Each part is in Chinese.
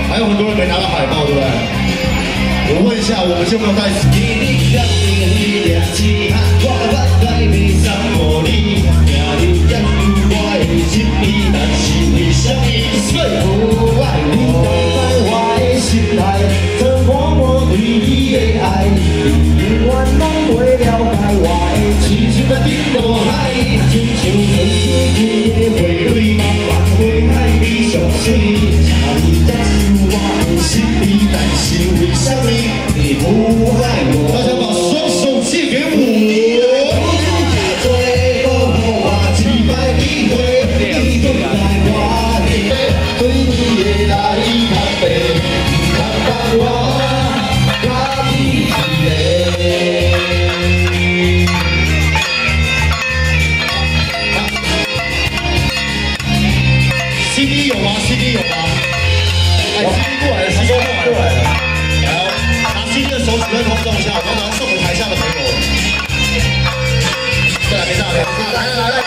还有很多人没拿到海报，对不对？我问一下，我们就没有在。大家把双手借给我。CD 有吗 ？CD 有吗？哎 ，CD 过来了 ，CD 过来了。来，拿 CD 的手指头空动一下，然后拿送给台下的朋友。对了，别炸，别炸，来了。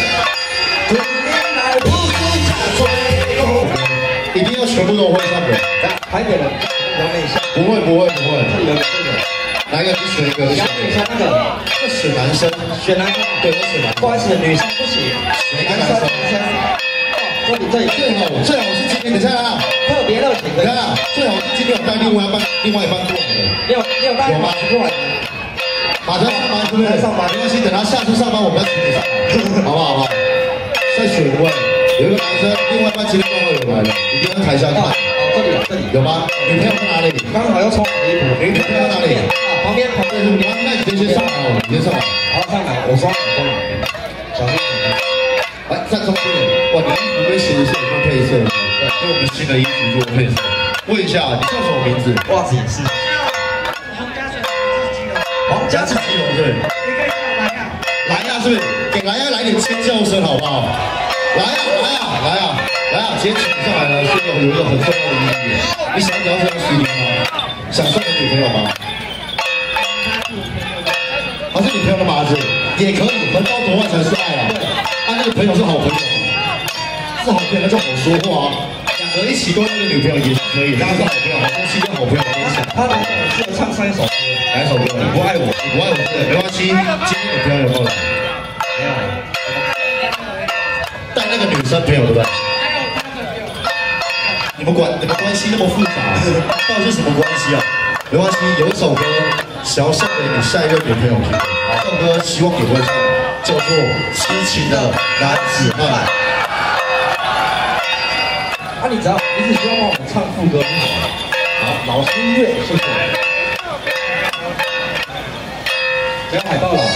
一定要全部都会唱的。 来，排给人，表演一下。 不会。 这个。 来一个，你选一个。 表演一下那个。 这选男生。 选男生。 对，我选男生。 不好意思，女生不行。男生。哦，这里最好是今天，等一下啊。 特别热情。 你看啊，最好是今天有带另外一半过来的。 你有带马过来的？ 马上上班是不是？上班没关系，等他下次上班我们再请你上来，好不好？再选一位，有一个男生，另外一半今天刚好有来了，一定要在台下看。 这里有吗？女朋友在哪里？ 刚好要穿衣服。 女朋友在哪里？ 旁边。 那你先上来哦，你先上来。 好，上来，我刷。小心。 来，站中间点。哇，你衣服跟鞋子是有做配色的，因为我们新的衣服做配色。问一下，你叫什么名字？ 袜子也是。 皇家是基隆是不是？ 你可以叫莱亚。 莱亚是不是？给莱亚来点尖叫声好不好？来啊！今天请上来呢，是有一个很重要的意义。你想找这张实力吗？想送给女朋友吗？还是女朋友的马子也可以，门当户对才是爱啊！那个朋友是好朋友，那就好说话啊。两个一起跟那个女朋友也是可以，当然是好朋友，好东西跟好朋友分享。 他男生适合唱3首歌， 哪一首歌？你不爱我，没关系。今天女朋友有没有来？ 没有。 带那个女生朋友对不对？你们关系那么复杂，到底是什么关系啊？没关系，有一首歌想要送给你下一任女朋友听。这首歌希望你会唱，叫做《痴情的男子汉》。 啊，你只需要帮我们唱副歌就好了。好，老师音乐，谢谢。没有海报了，好吧？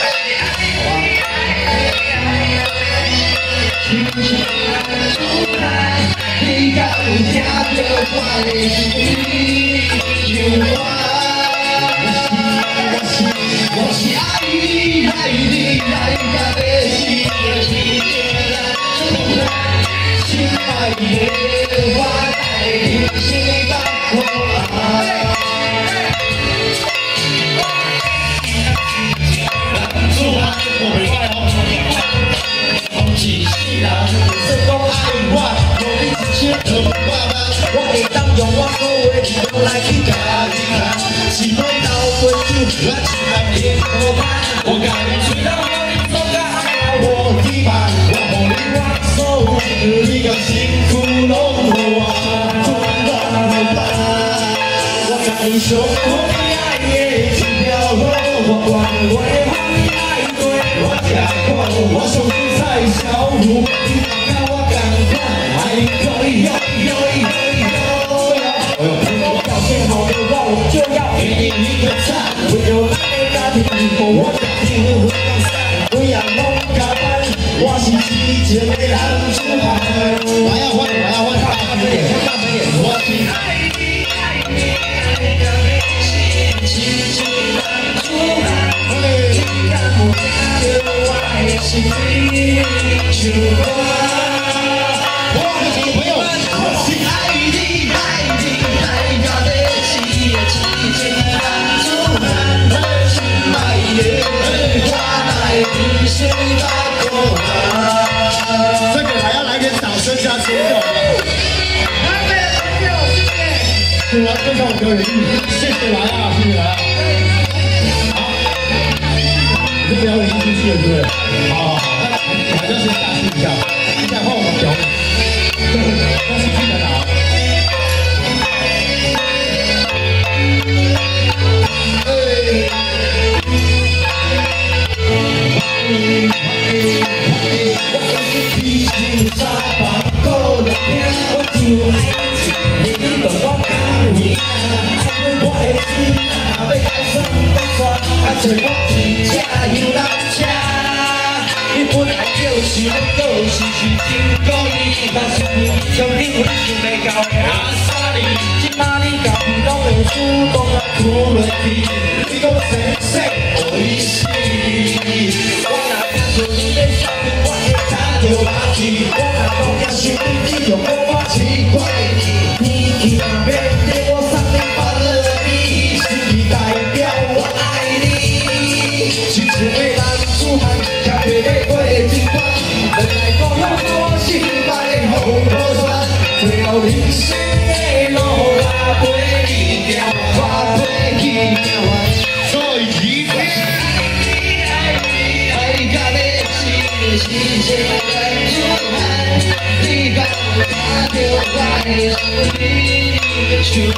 我会当用我所有的力量来去甲你看，是袂流袂酒，我只爱你好看。我甲你吹到我，你总该爱我地板，我予你我所有，你甲辛苦拢予我，我甲你上好爱的一条路，我关话予你爱对，我吃苦，我上精彩小路，你甲我同款，爱可以用。表现好的话，我就要给你一个赞。为了爱家庭，我家庭会更散。不要弄假扮，我是世界的男子汉。来呀，换，大声点，大声点。我是爱你，爱你，爱你，世界男子汉。你敢不加入我的心里？就我的小朋友，我是爱你，爱你。这个还要来点掌声加尖叫。 分享我表演艺术，谢谢来啊，谢谢来啊。好，你是表演艺术系的，对不对？好，那你还是要先下去一下，接下来换我们表演。东西去哪拿？ 找我一只游览车，你本来就是我故事是真故意，但是从你为想袂到的阿萨利，即摆你家己拢会主动来扑落去，你讲生死何意思？我若听到你在笑，我会差着麻痹，我若讲也是你用我奇怪，你去那边给我上你烦了你，是代表我爱你。心情的男子汉，吃袂袂过真关，原来故乡我心内好好酸。最后人生的路拉陪你行，看过去命运再一遍。爱甲要死的是一个男子汉，你敢有看到我的心像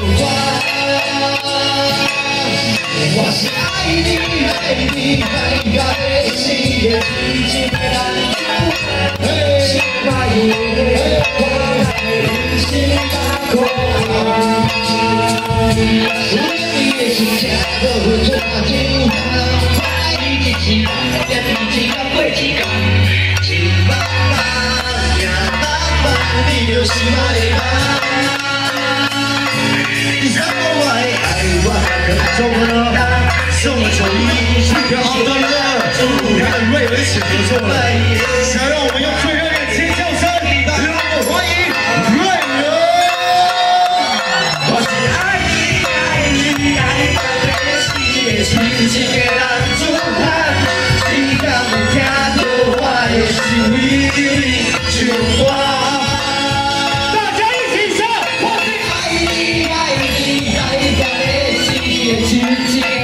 我是爱你，爱你，爱甲要死的是一个男子汉，心爱的我人生百苦啊，有你的心情都拖真长，爱你一世人，也是一天过一天，一慢慢行慢慢，你就是我的妈。你让我爱我更重要。送了球衣，是个好的人，你和瑞文一起合作了，想让我们用最热烈的尖叫声，让我们欢迎瑞文。我是爱你，爱你，爱到要死的是一个男子汉，你敢有听到我的心里像我？大家一起唱，我是爱你，爱你，爱到要死的是一个。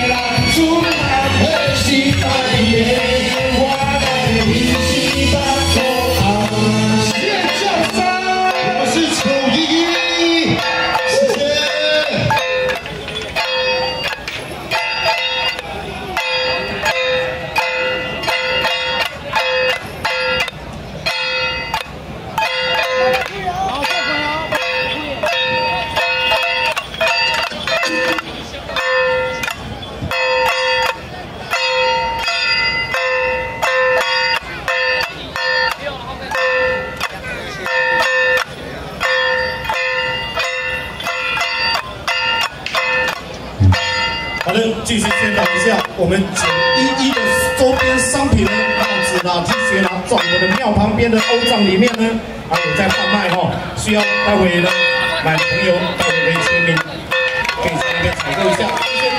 好的，继续宣传一下我们911的周边商品呢，帽子啦、T 恤啦，在我们的庙旁边的欧藏里面呢，还有在贩卖哈，需要待会呢买的朋友待会可以签名，可以在那边采购一下，谢谢。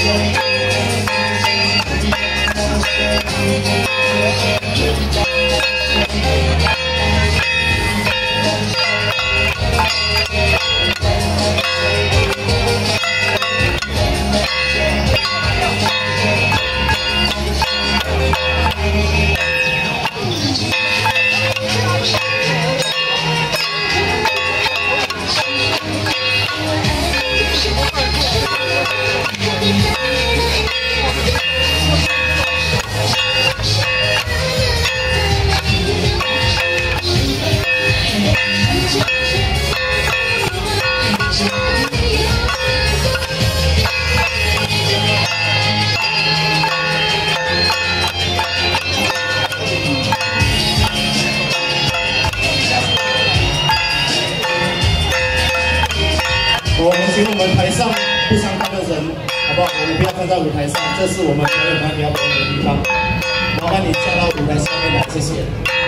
我们请我们台上不相干的人，好不好？我们不要站在舞台上，这是我们表演团体要表演的地方。麻烦你下到舞台下面来，谢谢。